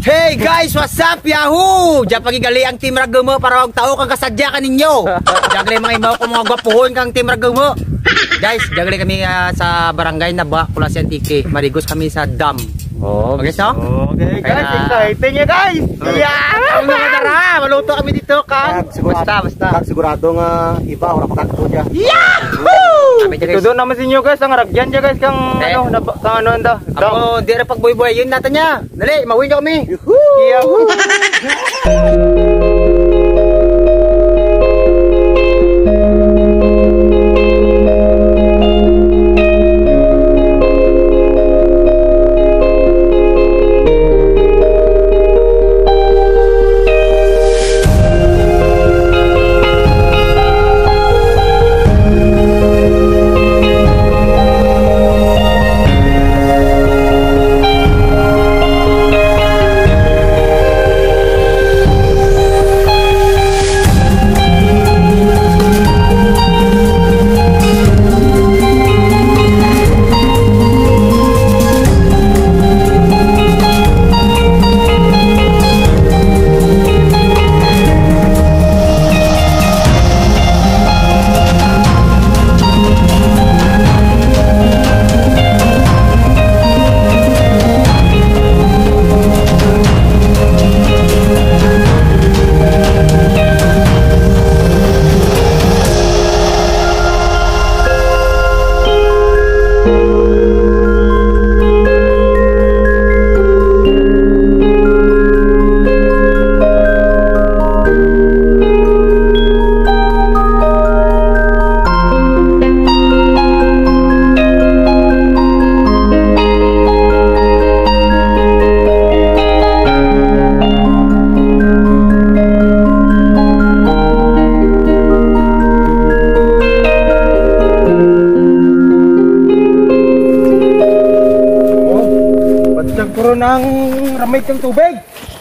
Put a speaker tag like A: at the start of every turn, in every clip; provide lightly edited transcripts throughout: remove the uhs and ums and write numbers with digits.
A: Hey guys, what's up Yahoo? Diyan pagigali ang Team Ragumo para og tao kang kasadya kaninyo. Jagle mga imaw ko mga gwapuhon kang Team Ragumo. Guys, jagle kami sa barangay na ba, Kulas Antique. Marigos kami sa dam.
B: Oh,
A: okay so?
B: Okay guys, excited nyo guys.
A: Yeah! Ang mga dara, maluto kami dito kang. Basta.
B: Sigurado nga iba ora pakakto dia.
A: Yahoo!
B: Ito doon naman sa inyo guys, ang ragyan dia guys kang ano anda.
A: Ako di ra pagboy-boy yun natin niya. Dali, mawin niyo kami.
B: Yahoo! Ng ramay ng tubig.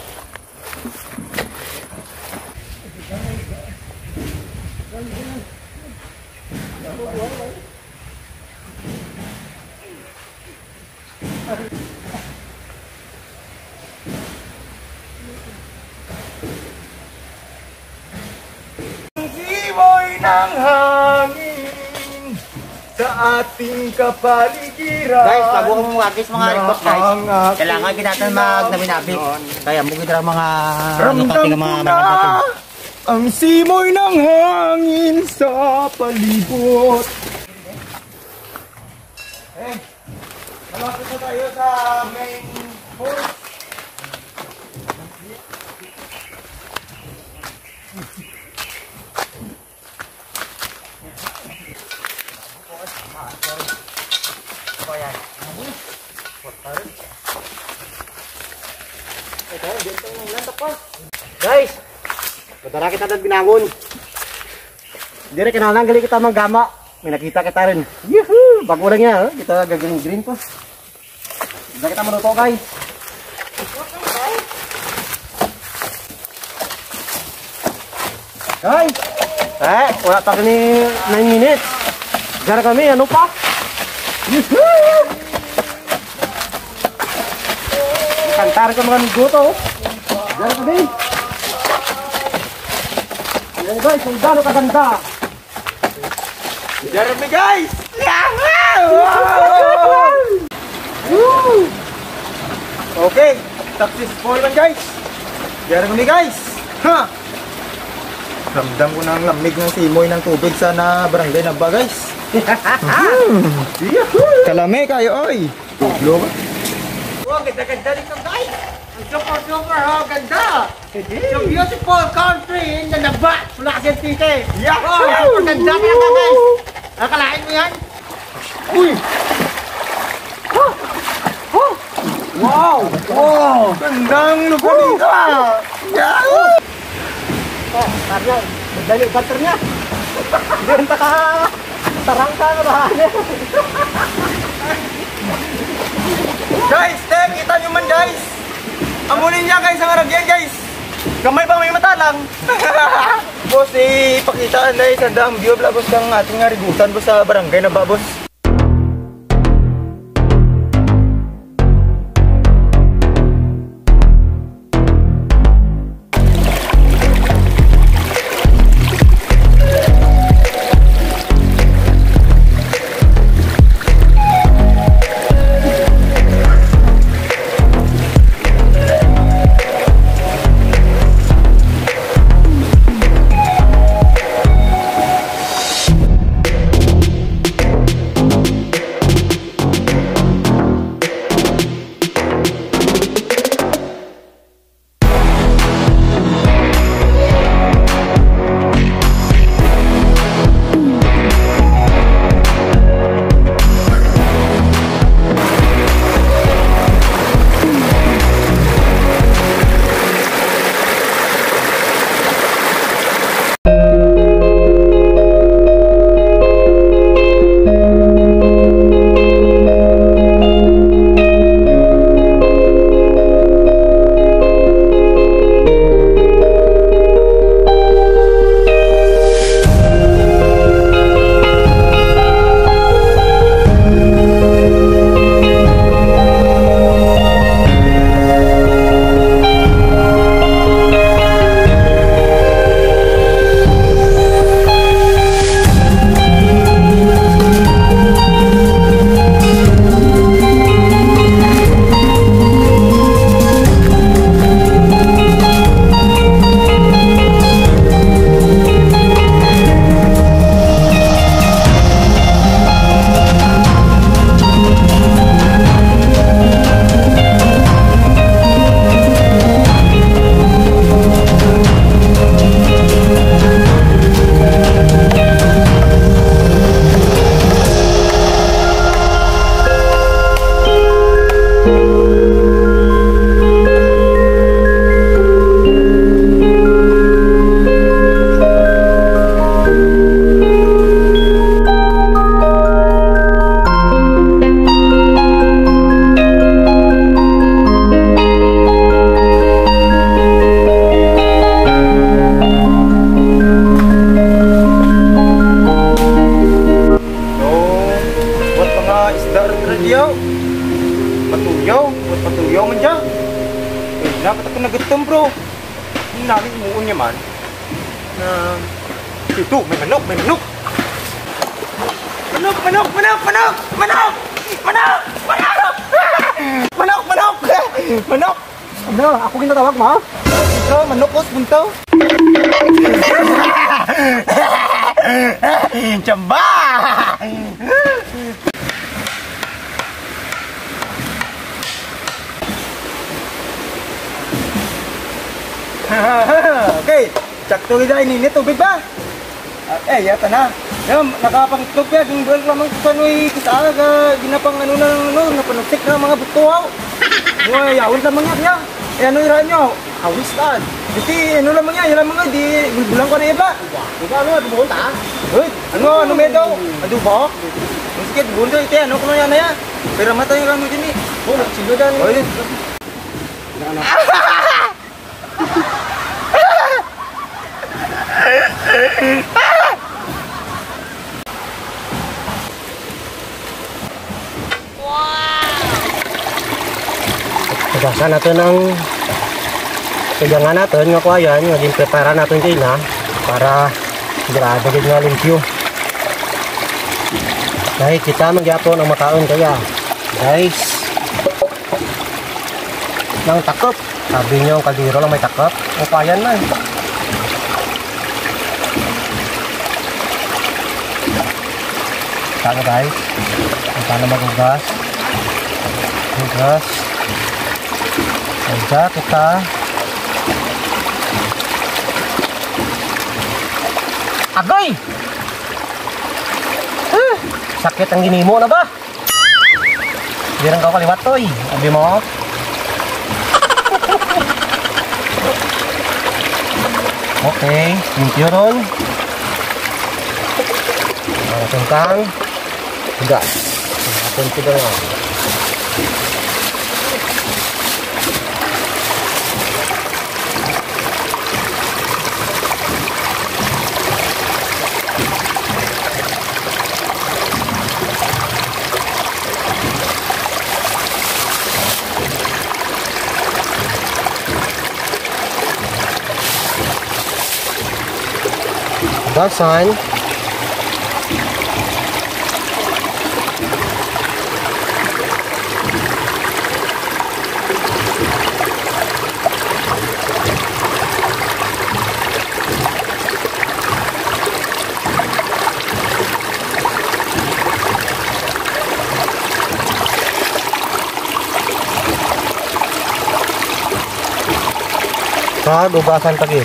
B: Simoy ng hangin sa ating kapaligiran.
A: Guys, bago kong wagis mga request guys. Kailangan kita natin magnabi-nabi. Kaya mungkin kita mga
B: ramdam ko na ang simoy ng hangin sa palibot. Malapit na tayo sa main course. Guys, padara kita dan binangon. Dire kinalang gali kita manggama. May nakita kita rin. Yuhu! Bago lang niya, kita gagawin green pa. Hindi kita maluto guys. Guys! Wala pa kami 9 minutes. Gara kami, ano pa? Yuhu! Kantar ko mga guto. Gara kami. Ayan guys, kung gano'n kaganda. Jeremy guys! Okay, successful man guys. Jeremy guys. Ha! Ramdam ko ng lamig ng simoy ng tubig sa barangay na ba guys. Kalame kayo oy. Tuglo ba?
A: Wow, ganda-ganda dito guys. Ang super ganda. Yung beautiful country na naba, Kulas Antique. Wow, super ganda talaga guys. Akalain mo yan?
B: Uy! Wow! Wow! Gandang lugar dito ah! Yahoo! Oh, karya, magdali butter niya. Hindi ka tarangka na bahannya. Guys, kita nyo man guys. Amulin niya guys ang aragyan guys. Kamay pa may mata lang. Boss, ipakitaan na isandang view vlog boss kang ating rigusan boss sa barangay na ba boss. Dapat ako nagutom bro. Ang namin muon niya man. Na... Ito, may manok, may manok! Manok, manok, manok, manok! Manok! Manok! Manok! Manok, manok! Manok! Ano, ako ginatawag mo? Ito, manokos, buntaw. Chamba! Okay, sakto rin dahil ini tubig ba? Yata na. Yan, nakapangitlog ya, yung buwan lamang sano'y kisaaga, ginapang ano na, napanuksik na mga butuhaw. Mga yawon lamang yan. Ano yung nyo? Awistan. Kasi ano lamang yan, lamang nga, di bulbulang ko na iba. Diba ano, dubuhon ta? Uy, ano medo? Adubo? Sige, dubuhon to, ite, ano ko na yan na yan. Pero matay yung kamo din eh. Oh, nagsilo dyan. Uy,
C: Pagasan natin ang pegangan natin nga kuayan, naging prepara natin kayo na para sigurado din nga limpyo. Dahil kita magyapon ang makaon kaya guys ng takop. Sabi nyo ang kaldero lang may takop. O kuayan man. Sana guys, kung paano magugas. Gugas. Aja kita agoy! Sakit ang ginimo na ba? Birang kau kaliwat toy. Abi mo? Okay, limpyo ron. Tentang gas. Atin kita na. Gasan. Gugasan pagid.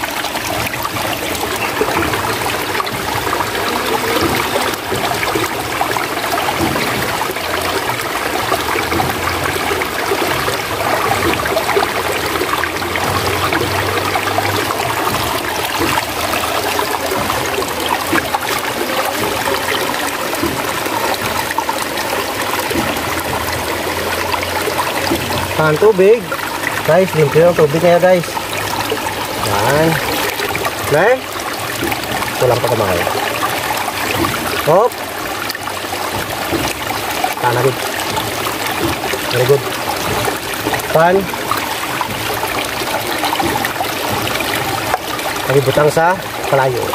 C: Tahan tubig. Guys, limpyo ang tubig niya guys. Yan. Nah, pulang pa kumain. Hop. Tahan agad. Very good. Pan. Lagi butang sa kalayo.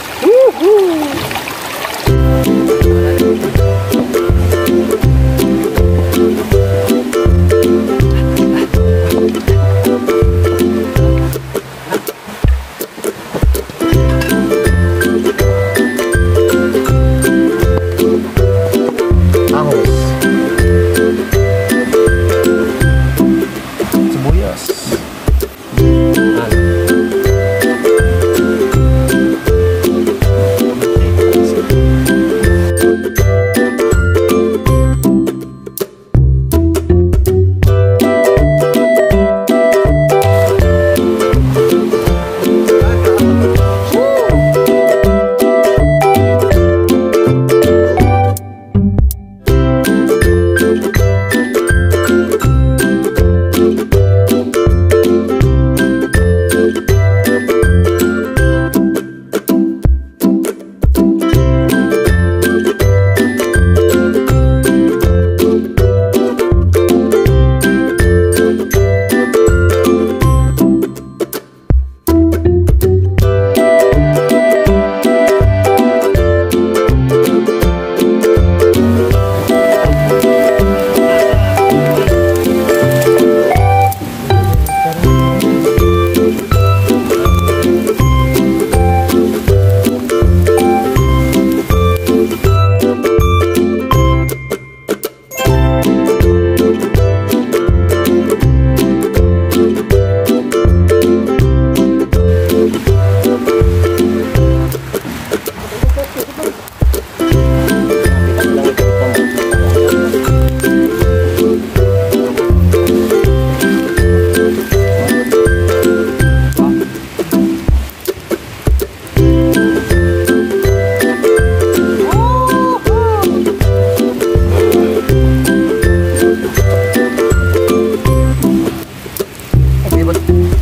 A: Sabot.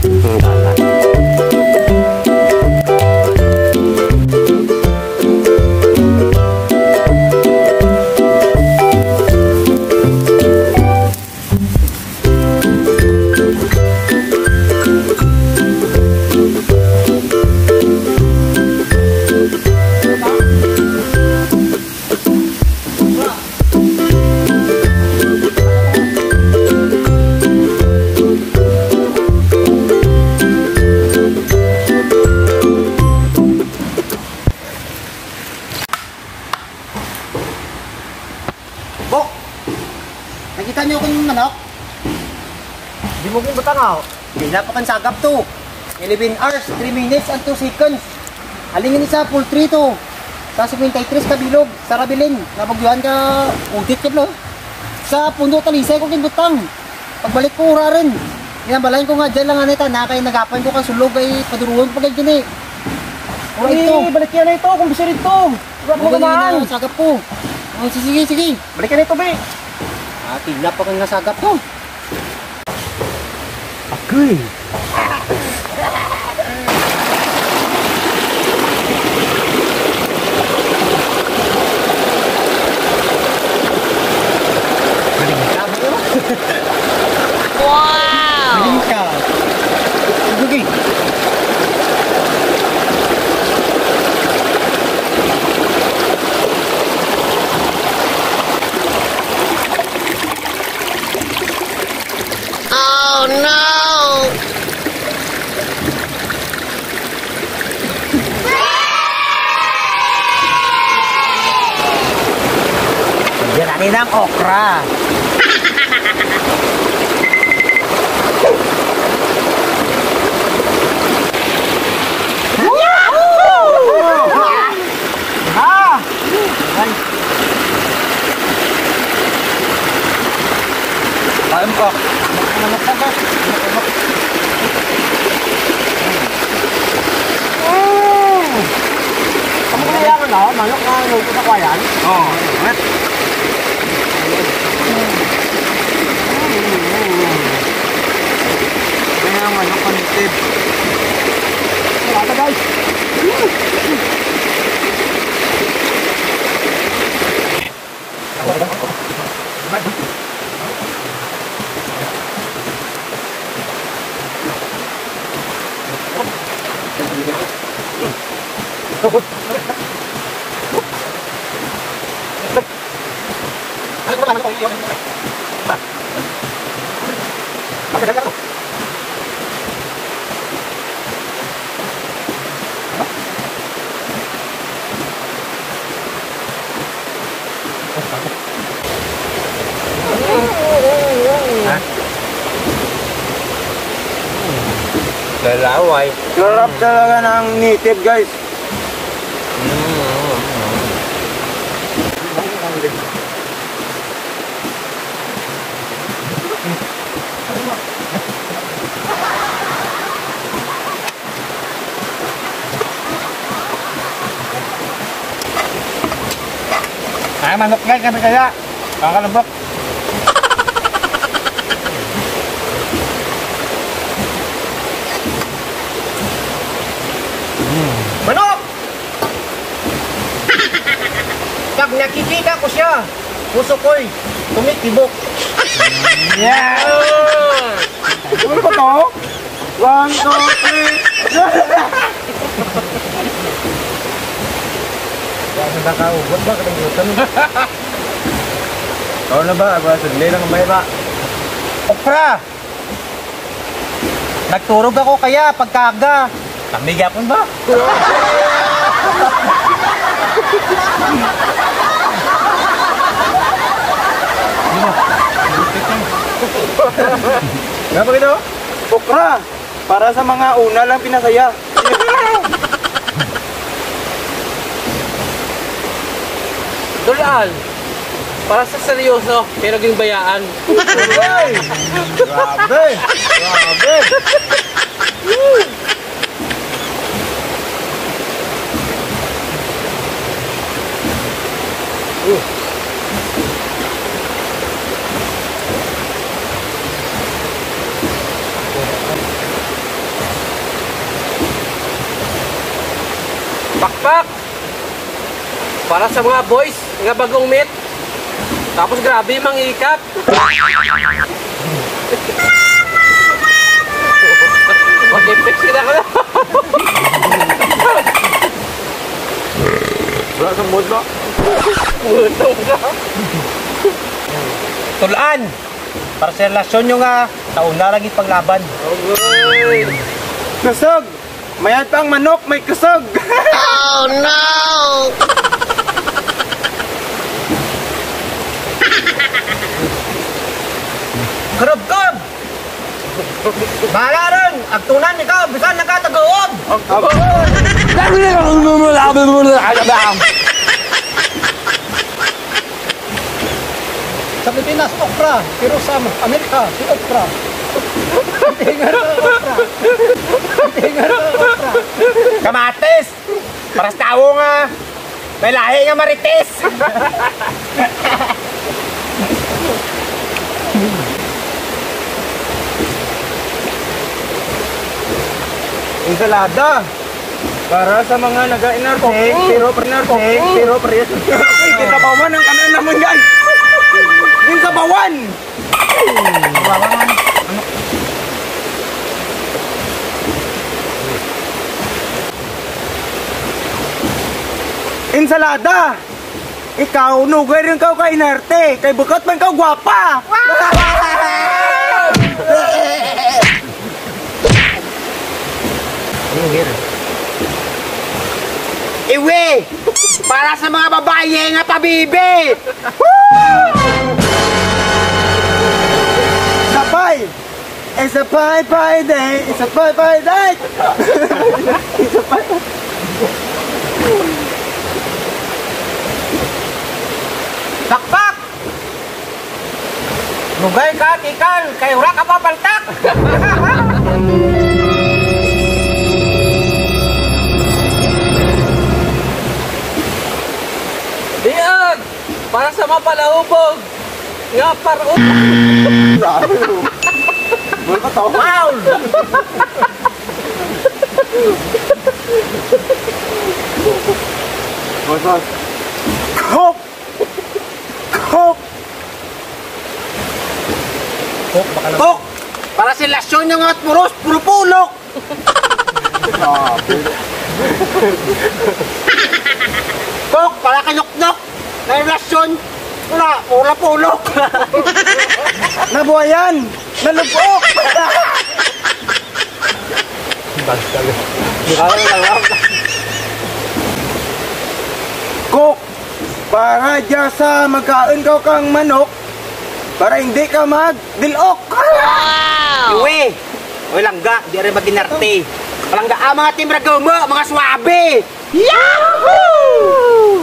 B: Bok! Nakita niyo ko yung manok? Di mo kong batangaw.
A: Pinapakan sagap to. 11 hours, 3 minutes and 2 seconds. Alingin isa, full 3 to. Sa 53 kabilog, sa Rabilin. Nabagyuhan ka, udit ka blo. Sa pundo talisay ko kinbutang. Pagbalik ko, ura rin. Inabalayan ko nga dyan lang anita, nakay nagapan ko kang sulog ay paduruan pagay dyan eh. Ura ito.
B: Balik yan na ito, kung bisa rito. Huwag mo naman.
A: Sagap ko. Oh, sige, sige.
B: Balik yan na ito, be.
A: Pinapakan nga sagap to.
C: Agoy.
A: Galing ka. Sige. Yan natin ang okra. Ayun ko. Manok ka ba?
B: Kaya ka na, manok na luto sa kwayan.
C: Oh, kaya manok panitid.
B: Wala ka, guys.
C: Dalaway.
B: Sarap talaga ng native, guys.
C: Ay, manok guys, kami kaya. Kakalabok.
B: Manok! Pag nakikita ko siya, puso ko'y tumitibok.
C: Yeah!
B: Ano ba to? 1, 2, 3.
C: Bakit ba ka ugot ba? Katanggutan ba? Kau na ba? Aba, sudli lang may ba?
A: Okra! Nagturog ako kaya pagkaga. Tamigapon ba?
C: Nga pa ito?
B: Okra! Para sa mga una lang pinasaya.
D: Dulaan. Para sa seryoso, pero ging bayaan.
B: Hey! Grabe! Grabe!
D: Pak! Para sa mga boys nga bagong meet. Tapos grabe mangikat. Mag-effects kita ko na.
B: Wala sa mood na.
D: Mutong ka.
A: Tulaan. Para sa relasyon nyo nga, taon na lagi paglaban.
D: Okay.
B: Kusog! Mayat pang manok, may kusog!
C: Oh no!
A: Karab-kab! Bahala ron! Agtunan ikaw, bisan nakatagoob!
C: Sa Pilipinas, okra. Pero sa Amerika, si okra. Tingar ka, okra. Tingar ka, okra.
A: Kamatis! Para sa tao nga, may lahi nga marites!
B: Ensalada! Para sa mga naga-inarte, pero parehas. Ay, kinabawan ang kanan naman guys! Yung kabawan! Ensalada! Ikaw, nugay rin kau ka inarte, kay bukat man kau gwapa!
A: Iwi! Para sa mga babae nga pabibi!
B: Sapay! It's a pie day! It's a pie day! It's a pie.
A: Sakpak! Lugay ka, tikal! Kay ura ka papaltak!
D: Diyan! Para sa mga palahubog! Nga parot!
A: Wow!
B: Kop! Kop!
A: Kok! Para sa lasyon nyo nga at puros, puro pulok! Kok! Para kanok-nok! Na relasyon! Wala, pura pulok!
B: Nabuhayan! Nalubok! Kok! Para dyan sa magkain ka kang manok, para hindi ka mag-dilok!
A: Iwi! Uy, langga, di rin mag-inarte. Palangga mga team Ragomo, mga swabe! Yahoo!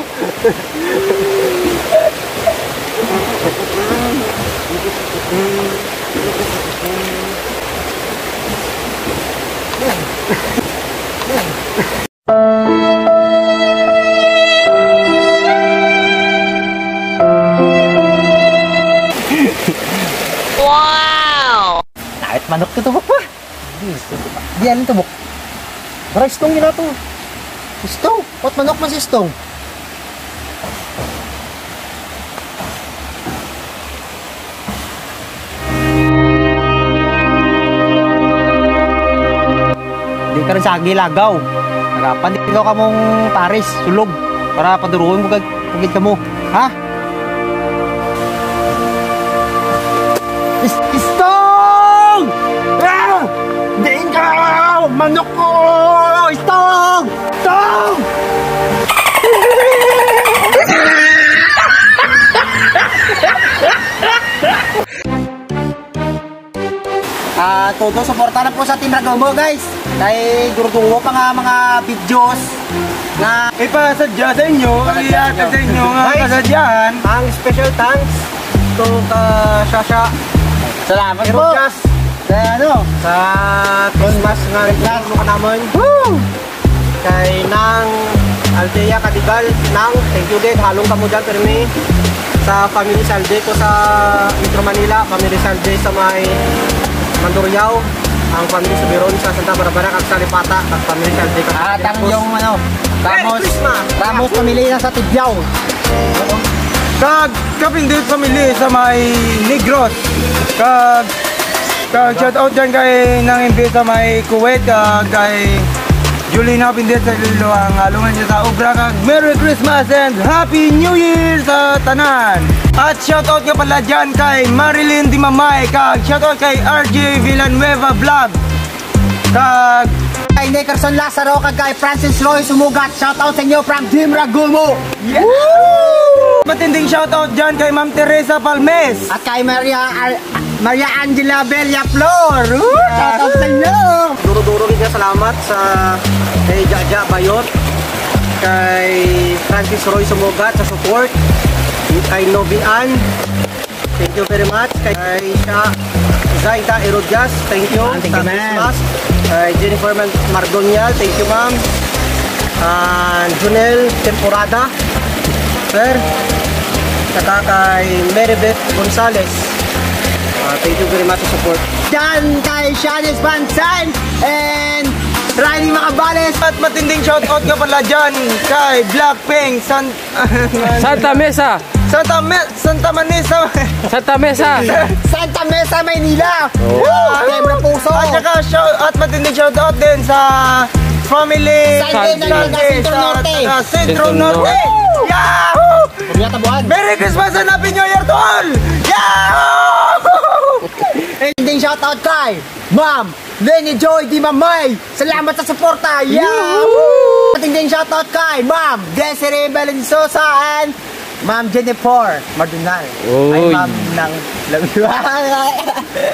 A: Kahit manok ka tubok pa. Di alin tubok. Para istong nila to. Istong? What manok mas istong? Di ka rin sa agilagaw. Nagapan di ka mong paris, sulog. Para paduruin mo kagid ka mo. Ha? Istong! Ah! Diin ka! Manok ko! Istong! Istong! Todo suporta na po sa Team Ragomo guys. Kay guro pa nga mga videos na
B: Ipasadya sa inyo, iatag sa inyo nga
A: Guys,
B: kasadyahan.
A: ang special thanks to Shasha. Salamat po. Sa sa Christmas nga regalo ka naman.
C: Woo!
A: Kay nang Althea Kadigal, nang thank you din. Halong ka mo dyan, Permi. Sa family Salde ko sa Metro Manila, family Salde sa may Mandurriao.
C: ang family sa Biron sa Santa Barbara kag sa Lipata kag family sa Aldeca.
A: At ang yung ano, Ramos,
B: Christmas!
A: Ramos pamilya sa Tibyaw.
B: Kag Kapindit family sa may Negros. Kag shout out dyan kay nang imbit sa may Kuwait kag kay Julina Pindit sa Lilo ang alungan niya sa Ubra kag Merry Christmas and Happy New Year sa tanan. At shout out nga pala dyan kay Marilyn Dimamay kag shout out kay RJ Villanueva Vlog. Kag
A: Kay Nickerson Lazaro kag kay Francis Roy Sumugat. Shout out sa inyo from Team Ragumo.
B: matinding shout out dyan kay Ma'am Teresa Palmes.
A: At kay Maria Angela Belia Flor. Shout out sa inyo.
C: Duro-duro nga salamat sa kay Jaja Bayot, kay Francis Roy Sumugat sa support, kay Novian, thank you very much, kay Zaida Erodias, thank you,
A: Thank you, ma'am.
C: kay Jennifer Mardonial, thank you ma'am, Junel Temporada, sir, saka kay Maribeth Gonzales, thank you very much sa support.
A: Diyan kay Shanice Bansan and Riley Macabales.
B: At matinding shout out nga pala dyan kay Blackpink
D: Santa Mesa.
B: Santa Manisa.
D: Santa Mesa.
A: Santa Mesa, Maynila. Quebra Puso.
B: At saka at matinding shout out din sa family
A: Sandy ng Centro Norte.
B: Centro Norte. Yahoo!
A: Punyata buwan.
B: Merry Christmas and Happy New Year to all! Yahoo!
A: Ending shoutout kay Ma'am Lenny Joy Di Mamay. Salamat sa suporta. Yahoo! Ending shoutout kay Ma'am Desiree Valenzosa and Ma'am Jennifer Mardunal. Ay
D: Oy.
A: Ma'am ng